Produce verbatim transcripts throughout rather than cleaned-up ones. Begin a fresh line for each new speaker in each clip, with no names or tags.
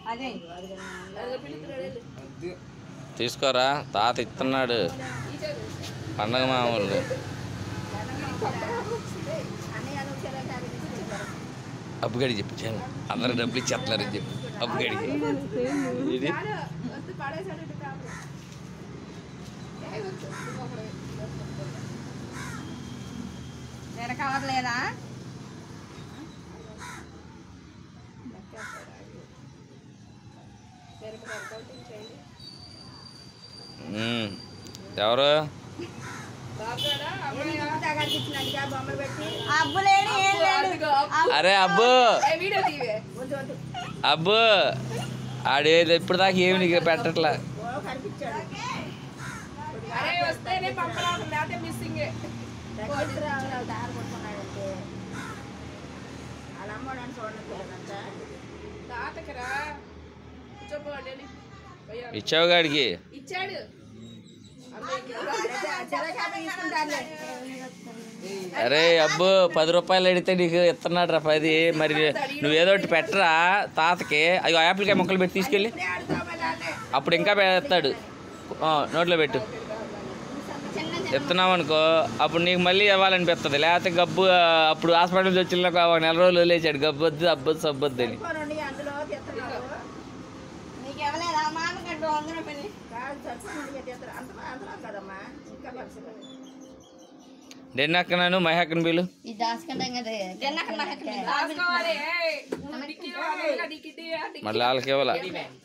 తీసుకోరా తాత ఇస్తున్నాడు పండగ మామూలు అబ్బుగడి చెప్పు అందరూ డబ్బులు ఇచ్చేస్తున్నారని చెప్పు అబ్బుగడికి ఇది
కావట్లేదా
ఎవరు అరే అబ్బు అబ్బు ఆడేది ఇప్పుడు దాకా ఏమి నీకు పెట్టట్లా ఇచ్చావు గాడికి అరే అబ్బు పది రూపాయలు అడిగితే నీకు ఇస్తున్నాడు రా పది మరి నువ్వేదో ఒకటి పెట్టరా తాతకి అయ్యో యాపిల్కాయ మొక్కలు పెట్టి తీసుకెళ్ళి అప్పుడు ఇంకా పెడతాడు నోట్లో పెట్టు ఇస్తున్నావు అనుకో అప్పుడు నీకు మళ్ళీ ఇవ్వాలనిపిస్తుంది లేకపోతే గబ్బు అప్పుడు హాస్పిటల్ వచ్చిన ఒక నెల రోజులు వదిలేసాడు గబ్బొద్దు అబ్బొద్దు సబ్బొద్దు అని డెన్నక్కను మహక్కను బీలు మళ్ళీ వాళ్ళకి ఇవ్వాల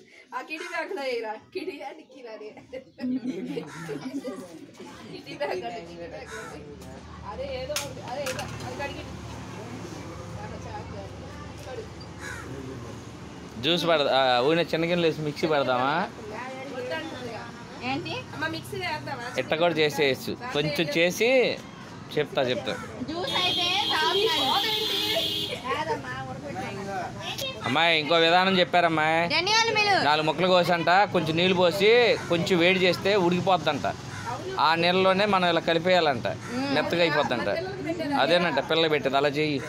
జ్యూస్ పడదా ఊరిన చిన్న గిన్నెలు వేసి మిక్సీ పడదామా ఇట్ట కూడా చేసేయచ్చు కొంచెం చేసి చెప్తా చెప్తా అమ్మాయి ఇంకో విధానం చెప్పారమ్మాయి నాలుగు ముక్కలు కోసంట కొంచెం నీళ్ళు పోసి కొంచెం వేడి చేస్తే ఉడికిపోద్దంట ఆ నీళ్ళలోనే మనం ఇలా కలిపేయాలంట మెత్తగా అయిపోద్దంట అదేనంట పిల్లలు పెట్టేది అలా చెయ్యి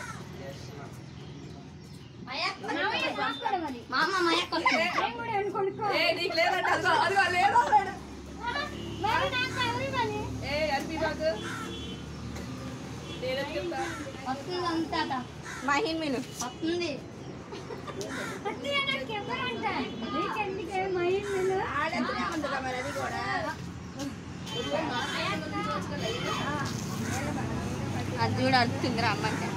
మహిమను
వస్తుంది
అది కూడా అడుగుతుంది రా అమ్మంటే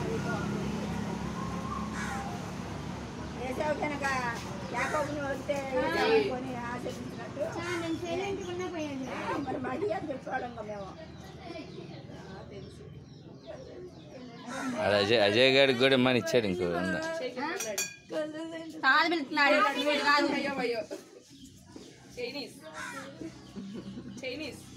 అజయ్ అజయ్ గారికి కూడా ఇమ్మని ఇచ్చాడు ఇంకో
కాదు
చైనీస్ చైనీస్